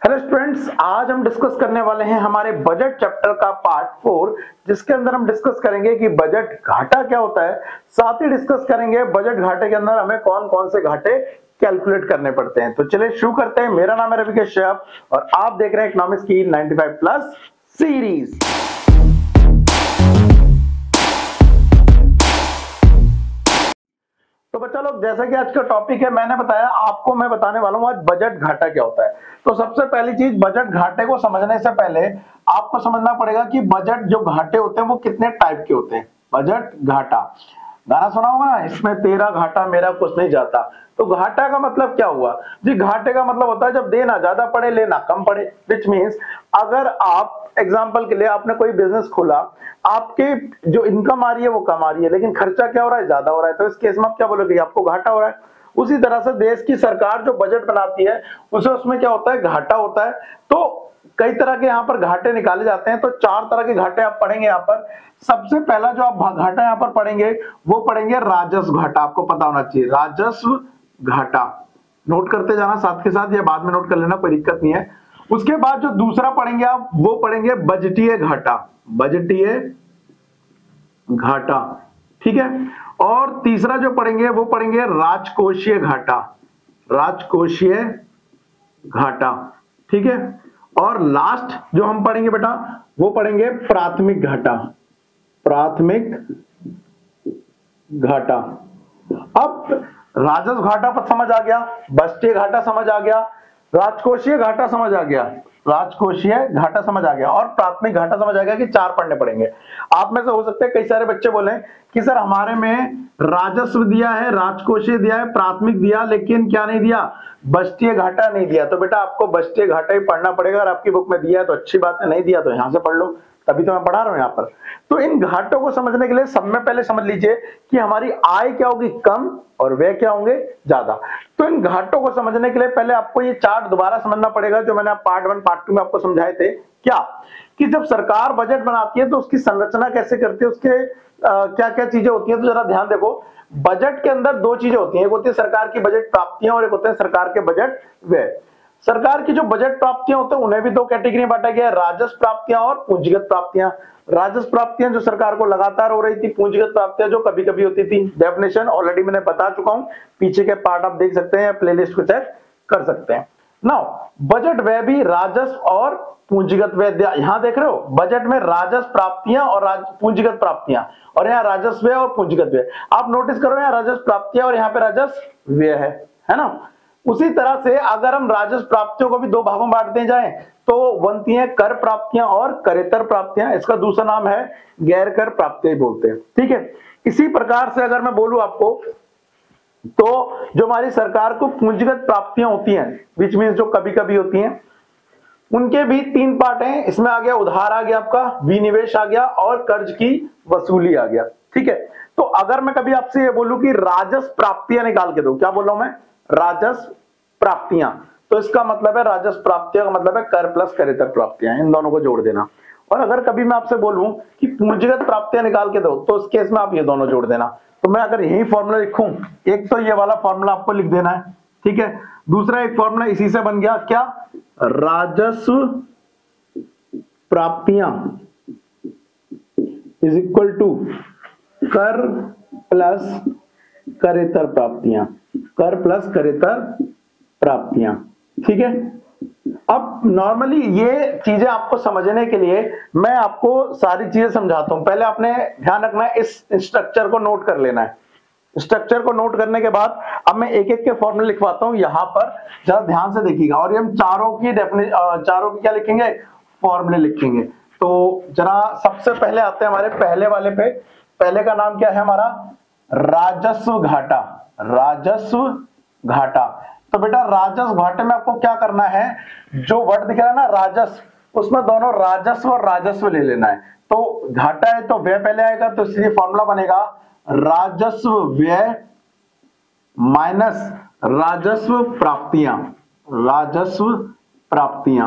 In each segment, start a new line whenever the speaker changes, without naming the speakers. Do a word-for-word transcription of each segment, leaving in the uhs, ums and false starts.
Hello students, आज हम discuss करने वाले हैं हमारे बजट चैप्टर का पार्ट फोर, जिसके अंदर हम डिस्कस करेंगे कि बजट घाटा क्या होता है। साथ ही डिस्कस करेंगे बजट घाटे के अंदर हमें कौन कौन से घाटे कैलकुलेट करने पड़ते हैं। तो चलिए शुरू करते हैं। मेरा नाम है रविकेश श्याम और आप देख रहे हैं इकोनॉमिक्स की नाइंटी फाइव प्लस सीरीज। तो बच्चा लोग, जैसा कि आज का टॉपिक है, मैंने बताया आपको, मैं बताने वाला हूं आज बजट घाटा क्या होता है। तो सबसे पहली चीज, बजट घाटे को समझने से पहले आपको समझना पड़ेगा कि बजट जो घाटे होते हैं वो कितने टाइप के होते हैं। बजट घाटा, गाना सुना होगा ना, इसमें तेरा घाटा मेरा कुछ नहीं जाता। तो घाटा का मतलब क्या हुआ जी? घाटे का मतलब होता है जब देना ज्यादा पड़े लेना कम पड़े। विच मीन्स अगर आप एग्जांपल के लिए आपने कोई बिजनेस खोला, आपके जो इनकम आ रही है वो कम आ रही है, लेकिन खर्चा क्या हो रहा है? ज्यादा हो रहा है। तो इस केस में आप क्या बोलोगे? आपको घाटा हो रहा है। उसी तरह से देश की सरकार जो बजट बनाती है उसे उसमें क्या होता है? घाटा होता है। तो कई तरह के यहाँ पर घाटे निकाले जाते हैं। तो चार तरह के घाटे आप पढ़ेंगे यहाँ पर। सबसे पहला जो आप घाटा यहाँ पर पढ़ेंगे वो पढ़ेंगे राजस्व घाटा। आपको पता होना चाहिए राजस्व घाटा, नोट करते जाना साथ के साथ, या बाद में नोट कर लेना, कोई दिक्कत नहीं है। उसके बाद जो दूसरा पढ़ेंगे आप वो पढ़ेंगे बजटीय घाटा। बजटीय घाटा, ठीक है। और तीसरा जो पढ़ेंगे वो पढ़ेंगे राजकोषीय घाटा। राजकोषीय घाटा, ठीक है। और लास्ट जो हम पढ़ेंगे बेटा वो पढ़ेंगे प्राथमिक घाटा। प्राथमिक घाटा। अब राजस्व घाटा पर समझ आ गया, बजटीय घाटा समझ आ गया, राजकोषीय घाटा समझ आ गया, राजकोषीय घाटा समझ आ गया और प्राथमिक घाटा समझ आ गया कि चार पढ़ने पड़ेंगे। आप में से हो सकते हैं कई सारे बच्चे बोले कि सर हमारे में राजस्व दिया है, राजकोषीय दिया है, प्राथमिक दिया, लेकिन क्या नहीं दिया? बजटीय घाटा नहीं दिया। तो बेटा आपको बजटीय घाटा ही पढ़ना पड़ेगा। अगर आपकी बुक में दिया है तो अच्छी बात है, नहीं दिया तो यहां से पढ़ लो, तभी तो मैं पढ़ा रहा हूं यहाँ पर। तो इन घाटों को समझने के लिए सब में पहले समझ लीजिए कि हमारी आय क्या होगी? कम, और व्यय क्या होंगे? ज्यादा। तो इन घाटों को समझने के लिए पहले आपको ये चार्ट दोबारा समझना पड़ेगा जो मैंने पार्ट वन पार्ट टू में आपको समझाए थे। क्या कि जब सरकार बजट बनाती है तो उसकी संरचना कैसे करती है, उसके क्या क्या चीजें होती है। तो जरा ध्यान देखो, बजट के अंदर दो चीजें होती हैं, एक होती है सरकार की बजट प्राप्तियां और एक होते हैं सरकार के बजट व्यय। सरकार की जो बजट प्राप्तियां होती है उन्हें भी दो कैटेगरी में बांटा गया है, राजस्व प्राप्तियां और पूंजीगत प्राप्तियां। राजस्व प्राप्तियां जो सरकार को लगातार हो रही थी, पूंजीगत प्राप्तियां जो कभी कभी होती थी। डेफिनेशन ऑलरेडी मैंने बता चुका हूं, पीछे के पार्ट आप देख सकते हैं या प्लेलिस्ट को चेक कर सकते हैं। नाउ बजट व्यय भी राजस्व और पूंजीगत व्यय, यहां देख रहे हो बजट में राजस्व प्राप्तियां और पूंजीगत प्राप्तियां, और यहाँ राजस्व व्यय और पूंजीगत व्यय। आप नोटिस करो यहाँ राजस्व प्राप्तियां और यहाँ पे राजस्व व्यय है, है ना। उसी तरह से अगर हम राजस्व प्राप्तियों को भी दो भागों में बांटते जाएं तो बनती हैं कर प्राप्तियां और करेतर प्राप्तियां। इसका दूसरा नाम है गैर कर प्राप्तियां बोलते हैं, ठीक है। इसी प्रकार से अगर मैं बोलूं आपको तो जो हमारी सरकार को पूंजीगत प्राप्तियां होती हैं, विच मीन्स जो कभी कभी होती हैं, उनके भी तीन पार्ट हैं। इसमें आ गया उधार, आ गया आपका विनिवेश, आ गया और कर्ज की वसूली आ गया, ठीक है। तो अगर मैं कभी आपसे ये बोलूं कि राजस्व प्राप्तियां निकाल के दो, क्या बोल रहा हूं मैं? राजस्व प्राप्तियां, तो इसका मतलब है राजस्व प्राप्तियां का मतलब है कर प्लस करेतर प्राप्तियां, इन दोनों को जोड़ देना। और अगर कभी मैं आपसे बोलूं कि पूंजीगत प्राप्तियां निकाल के दो, तो उस केस में आप ये दोनों जोड़ देना। तो मैं अगर यही फॉर्मूला लिखूं, एक तो ये वाला फॉर्मूला आपको लिख देना है, ठीक है। दूसरा एक फॉर्मूला इसी से बन गया, क्या? राजस्व प्राप्तियां इज इक्वल टू कर प्लस करेतर प्राप्तियां, कर प्लस करेतर प्राप्तियां, ठीक है। अब नॉर्मली ये चीजें आपको समझने के लिए मैं आपको सारी चीजें समझाता हूं। पहले आपने ध्यान रखना है, इस स्ट्रक्चर को नोट कर लेना है। स्ट्रक्चर को नोट करने के बाद अब मैं एक एक के फॉर्मूले लिखवाता हूं यहां पर, जरा ध्यान से देखिएगा। और ये हम चारों की डेफिनेशन, चारों की क्या लिखेंगे? फॉर्मूले लिखेंगे। तो जरा सबसे पहले आते हैं हमारे पहले वाले पे। पहले का नाम क्या है हमारा? राजस्व घाटा। राजस्व घाटा। तो बेटा राजस्व घाटे में आपको क्या करना है? जो वर्ड दिख रहा है ना राजस्व, उसमें दोनों राजस्व और राजस्व ले लेना है। तो घाटा है तो व्यय पहले आएगा, तो इसलिए फॉर्मूला बनेगा राजस्व व्यय माइनस राजस्व प्राप्तियां। राजस्व प्राप्तियां,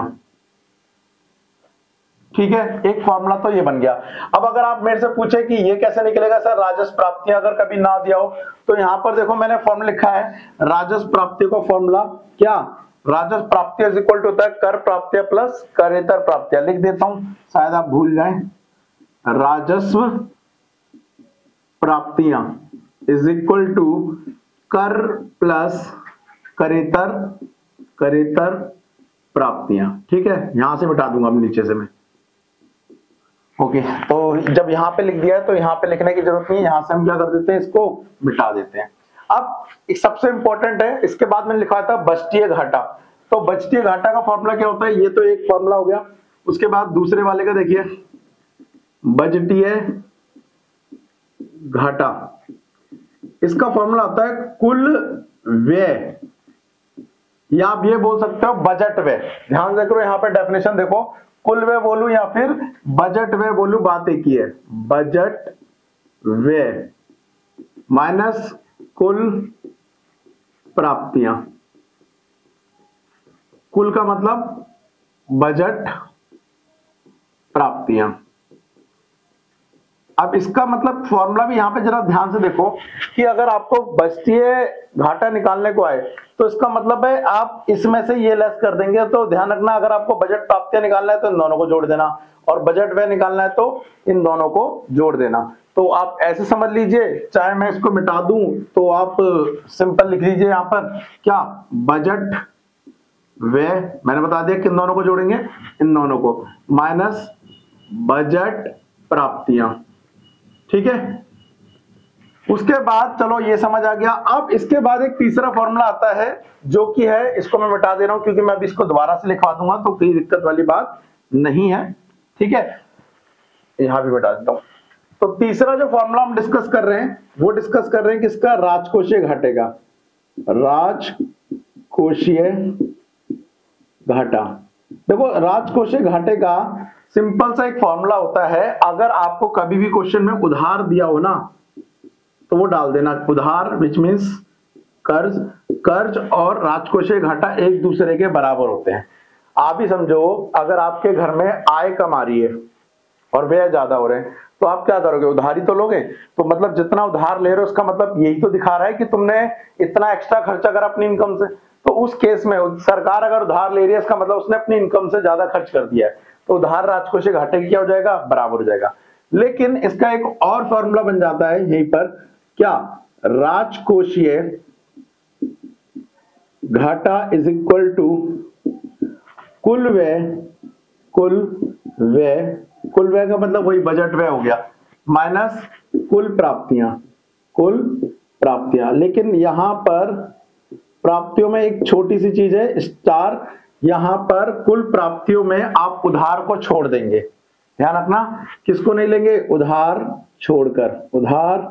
ठीक है। एक फॉर्मूला तो ये बन गया। अब अगर आप मेरे से पूछे कि ये कैसे निकलेगा सर राजस्व प्राप्तियां अगर कभी ना दिया हो, तो यहां पर देखो मैंने फॉर्मूला लिखा है राजस्व प्राप्ति का फॉर्मूला, क्या? राजस्व प्राप्तियां इज इक्वल टू होता है कर प्राप्तियां प्लस करेतर प्राप्तियां। लिख देता हूं, शायद आप भूल जाएं। राजस्व प्राप्तियां इज इक्वल टू कर प्लस करेतर करेतर प्राप्तियां। ठीक है, यहां से मिटा दूंगा अब नीचे से मैं। ओके, तो जब यहां पे लिख दिया है तो यहां पे लिखने की जरूरत नहीं है, यहां से हम क्या कर देते हैं, इसको मिटा देते हैं। अब एक सबसे इंपॉर्टेंट है, इसके बाद मैंने लिखा था बजटीय घाटा। तो बजटीय घाटा का फॉर्मूला क्या होता है, ये तो एक फॉर्मूला हो गया। उसके बाद दूसरे वाले का देखिए, बजटीय घाटा, इसका फॉर्मूला होता है कुल व्यय, या आप ये बोल सकते हो बजट व्यय। ध्यान देखो यहां पे डेफिनेशन देखो, कुल व्यय बोलूं या फिर बजट व्यय बोलूं, बात एक ही है। बजट व्यय माइनस कुल प्राप्तियां, कुल का मतलब बजट प्राप्तियां। अब इसका मतलब फॉर्मूला भी यहां पे जरा ध्यान से देखो कि अगर आपको बजटीय घाटा निकालने को आए तो इसका मतलब है आप इसमें से ये लेस कर देंगे। तो ध्यान रखना, अगर आपको बजट प्राप्तियां निकालना है तो इन दोनों को जोड़ देना, और बजट व्यय निकालना है तो इन दोनों को जोड़ देना। तो आप ऐसे समझ लीजिए, चाहे मैं इसको मिटा दूं तो आप सिंपल लिख लीजिए यहां पर क्या, बजट व्यय, मैंने बता दिया किन दोनों को जोड़ेंगे, इन दोनों को, माइनस बजट प्राप्तियां। ठीक है, उसके बाद चलो ये समझ आ गया। अब इसके बाद एक तीसरा फॉर्मूला आता है जो कि है, इसको मैं मिटा दे रहा हूं क्योंकि मैं अभी इसको दोबारा से लिखवा दूंगा तो कोई दिक्कत वाली बात नहीं है। ठीक है, यहां भी मिटा देता हूं। तो तीसरा जो फॉर्मूला हम डिस्कस कर रहे हैं वो डिस्कस कर रहे हैं किसका, राजकोषीय घाटे का। राजकोषीय घाटा, देखो राजकोषीय घाटे का सिंपल सा एक फॉर्मूला होता है। अगर आपको कभी भी क्वेश्चन में उधार दिया हो ना तो वो डाल देना, उधार विच मीन्स कर्ज। कर्ज और राजकोषीय घाटा एक दूसरे के बराबर होते हैं। आप ही समझो, अगर आपके घर में आय कम आ रही है और व्यय ज्यादा हो रहे हैं तो आप क्या करोगे, उधारी तो लोगे। तो मतलब जितना उधार ले रहे हो उसका मतलब यही तो दिखा रहा है कि तुमने इतना एक्स्ट्रा खर्चा करा अपनी इनकम से। तो उस केस में सरकार अगर उधार ले रही है इसका मतलब उसने अपनी इनकम से ज्यादा खर्च कर दिया है, तो उधार राजकोषीय घाटे की क्या हो जाएगा, बराबर हो जाएगा। लेकिन इसका एक और फॉर्मूला बन जाता है यहीं पर, क्या, राजकोषीय घाटा इज इक्वल टू कुल व्यय, कुल व्यय, कुल व्यय का मतलब वही बजट व्यय हो गया, माइनस कुल प्राप्तियां, कुल प्राप्तियां। लेकिन यहां पर प्राप्तियों में एक छोटी सी चीज है, स्टार, यहां पर कुल प्राप्तियों में आप उधार को छोड़ देंगे। ध्यान रखना, किसको नहीं लेंगे, उधार छोड़कर, उधार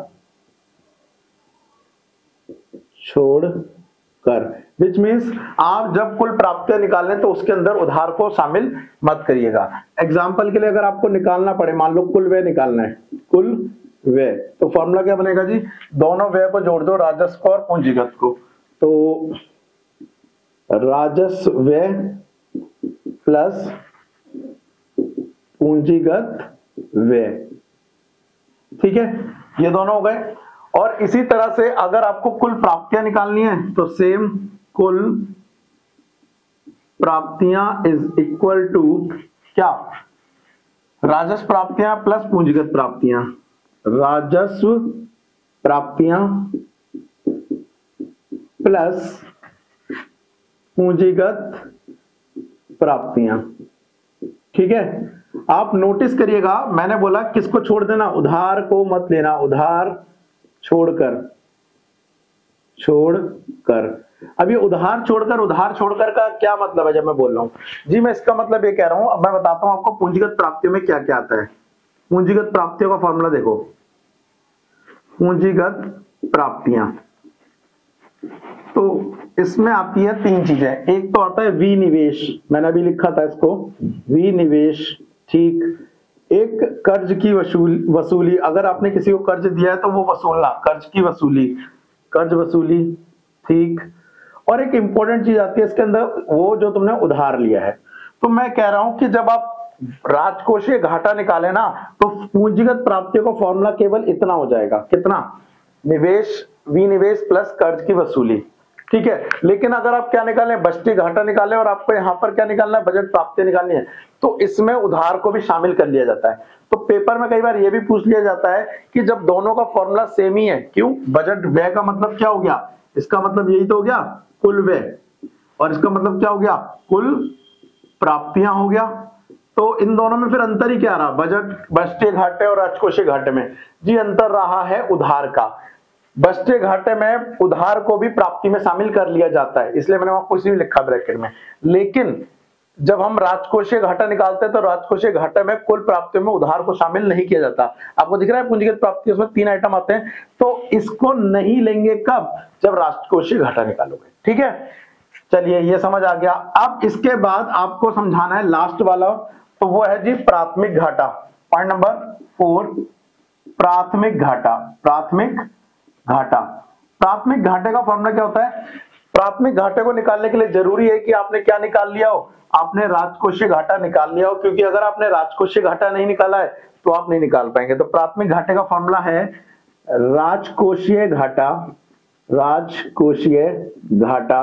छोड़कर, विच मीन्स आप जब कुल प्राप्तियां निकालें तो उसके अंदर उधार को शामिल मत करिएगा। एग्जाम्पल के लिए अगर आपको निकालना पड़े, मान लो कुल व्यय निकालना है, कुल व्यय, तो फॉर्मूला क्या बनेगा जी, दोनों व्यय को जोड़ दो, राजस्व और पूंजीगत को। तो राजस्व व्यय प्लस पूंजीगत व्यय। ठीक है, ये दोनों हो गए। और इसी तरह से अगर आपको कुल प्राप्तियां निकालनी है तो सेम, कुल प्राप्तियां इज इक्वल टू क्या, राजस्व प्राप्तियां प्लस पूंजीगत प्राप्तियां, राजस्व प्राप्तियां प्लस पूंजीगत प्राप्तियां। ठीक है, आप नोटिस करिएगा, मैंने बोला किसको छोड़ देना, उधार को मत लेना, उधार छोड़कर, छोड़कर। अब ये उधार छोड़कर, उधार छोड़कर का क्या मतलब है जब मैं बोल रहा हूं जी, मैं इसका मतलब ये कह रहा हूं, अब मैं बताता हूं आपको पूंजीगत प्राप्तियों में क्या क्या आता है। पूंजीगत प्राप्तियों का फॉर्मूला देखो, पूंजीगत प्राप्तियां, तो इसमें आती है तीन चीजें। एक तो आता है विनिवेश, मैंने अभी लिखा था इसको, विनिवेश। ठीक, एक कर्ज की वसूल वसूली, अगर आपने किसी को कर्ज दिया है तो वो वसूलना, कर्ज की वसूली, कर्ज वसूली। ठीक, और एक इंपॉर्टेंट चीज आती है इसके अंदर, वो जो तुमने उधार लिया है। तो मैं कह रहा हूं कि जब आप राजकोषीय घाटा निकाले ना तो पूंजीगत प्राप्तियों का फॉर्मूला केवल इतना हो जाएगा, कितना, निवेश, विनिवेश प्लस कर्ज की वसूली। ठीक है। लेकिन अगर आप क्या निकालें, बचती घाटा निकालें और आपको यहाँ पर क्या निकालना है, बजट प्राप्ति निकालनी है, तो इसमें उधार को भी शामिल कर लिया जाता है। तो पेपर में कई बार ये भी पूछ लिया जाता है कि जब दोनों का फॉर्मूला सेम ही है, क्यों, बजट व्यय का मतलब क्या हो गया, इसका मतलब यही तो हो गया कुल व्यय, और इसका मतलब क्या हो गया, कुल प्राप्तियां हो गया। तो इन दोनों में फिर अंतर ही क्या रहा, बजट बचते घाटे और राजकोषीय घाटे में, जी अंतर रहा है उधार का। बचते घाटे में उधार को भी प्राप्ति में शामिल कर लिया जाता है, इसलिए मैंने वहां कुछ नहीं लिखा ब्रैकेट में। लेकिन जब हम राजकोषीय घाटा निकालते हैं तो राजकोषीय घाटे में कुल प्राप्तियों में उधार को शामिल नहीं किया जाता। आपको दिख रहा है पूंजीगत प्राप्ति, उसमें तीन आइटम आते हैं, तो इसको नहीं लेंगे कब, जब राजकोषीय घाटा निकालोगे। ठीक है, चलिए ये समझ आ गया। अब इसके बाद आपको समझाना है लास्ट वाला, तो वो है जी प्राथमिक घाटा। पॉइंट नंबर फोर, प्राथमिक घाटा। प्राथमिक घाटा, प्राथमिक घाटे का फॉर्मूला क्या होता है, प्राथमिक घाटे को निकालने के लिए जरूरी है कि आपने क्या निकाल लिया हो, आपने राजकोषीय घाटा निकाल लिया हो, क्योंकि अगर आपने राजकोषीय घाटा नहीं निकाला है तो आप नहीं निकाल पाएंगे। तो प्राथमिक घाटे का फॉर्मूला है राजकोषीय घाटा, राजकोषीय घाटा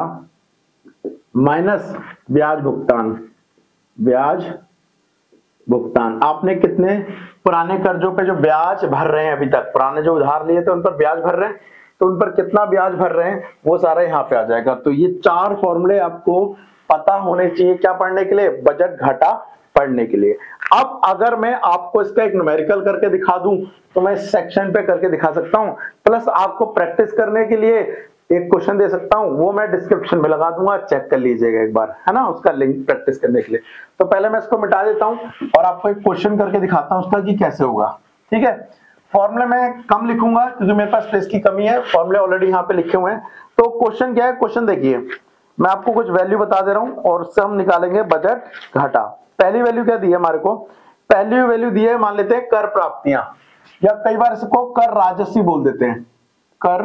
माइनस ब्याज भुगतान, ब्याज भुगतान। आपने कितने पुराने कर्जों पे जो ब्याज भर रहे हैं, अभी तक पुराने जो उधार लिए थे उन पर ब्याज भर रहे हैं, तो उन पर कितना ब्याज भर रहे हैं वो सारा यहाँ पे आ जाएगा। तो ये चार फॉर्मूले आपको पता होने चाहिए, क्या पढ़ने के लिए, बजट घाटा पढ़ने के लिए। अब अगर मैं आपको इसका एक न्यूमेरिकल करके दिखा दूं तो मैं इस सेक्शन पे करके दिखा सकता हूं, प्लस आपको प्रैक्टिस करने के लिए एक क्वेश्चन दे सकता हूं, वो मैं डिस्क्रिप्शन में लगा दूंगा, चेक कर लीजिएगा एक बार, है ना, उसका लिंक प्रैक्टिस करने के लिए। तो पहले मैं इसको मिटा देता हूं और आपको एक क्वेश्चन करके दिखाता हूं उसका कि कैसे होगा। ठीक है, फॉर्मूले में कम लिखूंगा क्योंकि मेरे पास स्पेस की कमी है, फॉर्मूले ऑलरेडी यहाँ पे लिखे हुए हैं। तो क्वेश्चन क्या है, क्वेश्चन देखिए, मैं आपको कुछ वैल्यू बता दे रहा हूं और उससे हम निकालेंगे बजट घाटा। पहली वैल्यू क्या दी है हमारे को, पहली वैल्यू दी है, मान लेते हैं कर प्राप्तियां, या कई बार इसको कर राजस्व बोल देते हैं, कर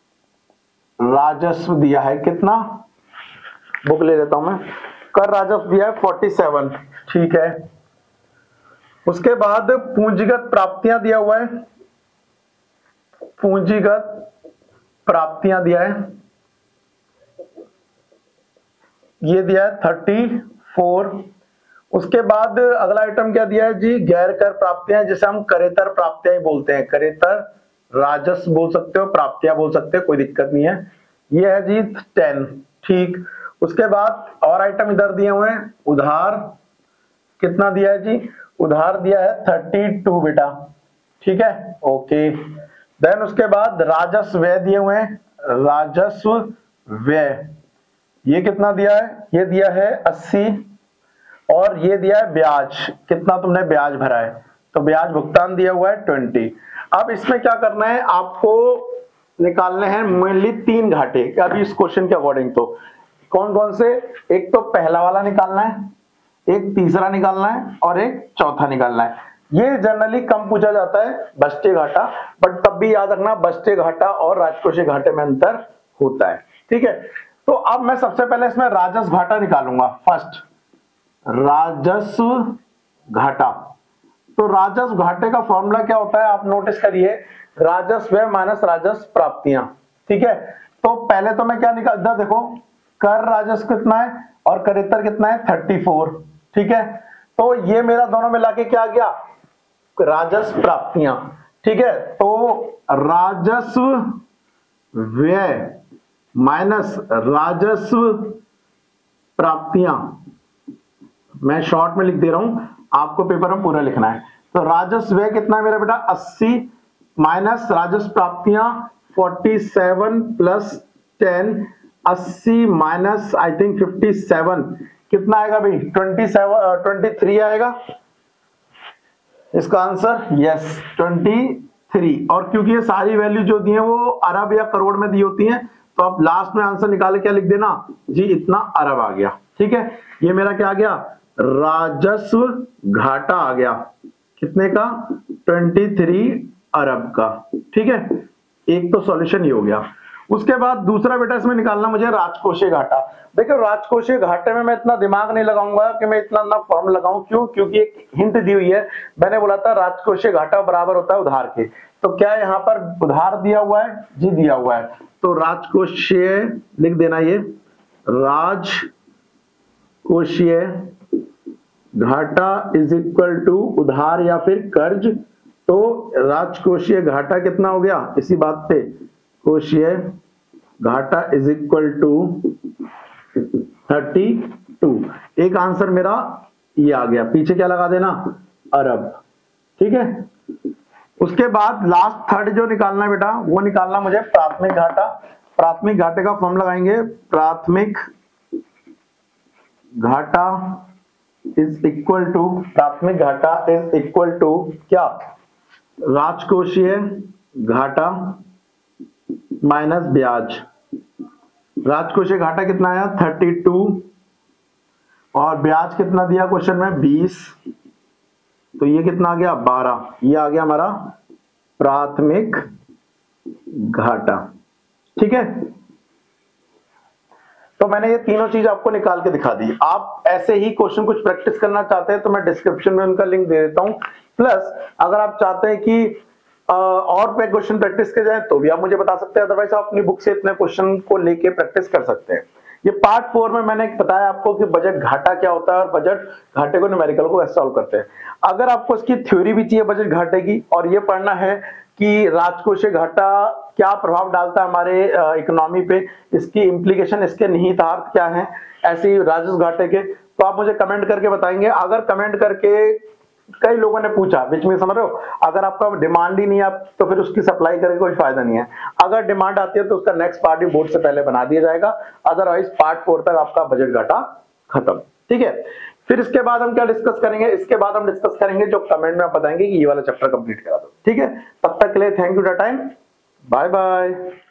राजस्व दिया है, कितना, बुक ले लेता हूं मैं, कर राजस्व दिया है सैंतालीस। ठीक है, उसके बाद पूंजीगत प्राप्तियां दिया हुआ है, पूंजीगत प्राप्तियां दिया है, ये दिया है चौंतीस। उसके बाद अगला आइटम क्या दिया है जी, गैर कर प्राप्तियां, जिसे हम करेतर प्राप्तियां बोलते हैं, करेतर राजस्व बोल सकते हो, प्राप्तियां बोल सकते हो, कोई दिक्कत नहीं है। ये है जी दस। ठीक, उसके बाद और आइटम इधर दिए हुए हैं, उधार कितना दिया है जी, उधार दिया है बत्तीस बेटा। ठीक है, ओके। देन उसके बाद राजस्व व्यय दिए हुए हैं, राजस्व व्यय ये कितना दिया है, ये दिया है अस्सी, और ये दिया है ब्याज, कितना तुमने ब्याज भरा है, तो ब्याज भुगतान दिया हुआ है बीस। अब इसमें क्या करना है, आपको निकालने हैं मेनली तीन घाटे अभी इस क्वेश्चन के अकॉर्डिंग। तो कौन कौन से, एक तो पहला वाला निकालना है, एक तीसरा निकालना है और एक चौथा निकालना है। ये जनरली कम पूछा जाता है बचते घाटा, बट तब भी याद रखना बचते घाटा और राजकोषीय घाटे में अंतर होता है। ठीक है, तो अब मैं सबसे पहले इसमें राजस्व घाटा निकालूंगा। फर्स्ट राजस्व घाटा, तो राजस्व घाटे का फॉर्मूला क्या होता है आप नोटिस करिए, राजस्व व्यय माइनस राजस्व प्राप्तियां। ठीक है, तो पहले तो मैं क्या निकाल, देखो कर राजस्व कितना है और करेतर कितना है चौंतीस। ठीक है, तो ये मेरा दोनों मिला के क्या आ गया, राजस्व प्राप्तियां। ठीक है, तो राजस्व व्यय माइनस राजस्व प्राप्तियां, मैं शॉर्ट में लिख दे रहा हूं, आपको पेपर में पूरा लिखना है। तो राजस्व व्यय कितना है मेरा बेटा अस्सी, माइनस राजस्व प्राप्तियां सैंतालीस प्लस दस, अस्सी माइनस आई थिंक सत्तावन, कितना आएगा भाई, सत्ताईस तेईस आएगा इसका आंसर, यस तेईस। और क्योंकि ये सारी वैल्यू जो दी है वो अरब या करोड़ में दी होती हैं, तो आप लास्ट में आंसर निकाले क्या लिख देना जी, इतना अरब आ गया। ठीक है, ये मेरा क्या आ गया, राजस्व घाटा आ गया, कितने का, तेईस अरब का। ठीक है, एक तो सॉल्यूशन ये हो गया। उसके बाद दूसरा बेटा इसमें निकालना मुझे राजकोषीय घाटा। देखो राजकोषीय घाटे में मैं इतना दिमाग नहीं लगाऊंगा कि मैं इतना ना फॉर्म लगाऊं, क्यों, क्योंकि एक हिंट दी हुई है, मैंने बोला था राजकोषीय घाटा बराबर होता है उधार के। तो क्या यहाँ पर उधार दिया हुआ है जी, दिया हुआ है, तो राजकोषीय लिख देना, ये राजकोषीय घाटा इज इक्वल टू उधार या फिर कर्ज। तो राजकोषीय घाटा कितना हो गया इसी बात पे, कोषीय घाटा is equal to thirty two. एक आंसर मेरा ये आ गया, पीछे क्या लगा देना, अरब। ठीक है, उसके बाद लास्ट थर्ड जो निकालना है बेटा, वो निकालना मुझे प्राथमिक घाटा। प्राथमिक घाटे का फॉर्म लगाएंगे, प्राथमिक घाटा इज इक्वल टू, प्राथमिक घाटा इज इक्वल टू क्या, राजकोषीय घाटा माइनस ब्याज। राजकोषीय घाटा कितना आया थर्टी टू, और ब्याज कितना दिया क्वेश्चन में बीस, तो ये कितना आ गया बारह। ये आ गया हमारा प्राथमिक घाटा। ठीक है, तो मैंने ये तीनों चीज आपको निकाल के दिखा दी। आप ऐसे ही क्वेश्चन कुछ प्रैक्टिस करना चाहते हैं तो मैं डिस्क्रिप्शन में उनका लिंक दे देता हूं। प्लस अगर आप चाहते हैं कि आ, और पे क्वेश्चन प्रैक्टिस के जाए तो भी आप मुझे बता सकते हैं, अदरवाइज आप अपनी बुक से इतने क्वेश्चन को लेके प्रैक्टिस कर सकते हैं। ये पार्ट फोर में मैंने बताया आपको कि बजट घाटा क्या होता है और बजट घाटे को न्यूमेरिकल को कैसे सॉल्व करते हैं। अगर आपको इसकी थ्योरी भी चाहिए बजट घाटे की, और ये पढ़ना है कि राजकोषीय घाटा क्या प्रभाव डालता है हमारे इकोनॉमी पे, इसकी इंप्लीकेशन, इसके निहितार्थ क्या है, ऐसे ही राजस्व घाटे के, तो आप मुझे कमेंट करके बताएंगे। अगर कमेंट करके कई लोगों ने पूछा बीच में, समझ रहे हो, अगर आपका डिमांड ही नहीं है तो फिर उसकी सप्लाई करके कोई फायदा नहीं है। अगर डिमांड आती है तो उसका नेक्स्ट पार्ट भी बोर्ड से पहले बना दिया जाएगा, अदरवाइज पार्ट फोर तक आपका बजट घाटा खत्म। ठीक है, फिर इसके बाद हम क्या डिस्कस करेंगे, इसके बाद हम डिस्कस करेंगे जो कमेंट में आप बताएंगे कि ये वाला चैप्टर कंप्लीट करा दो। ठीक है, तब तक के लिए thank you for time, bye bye.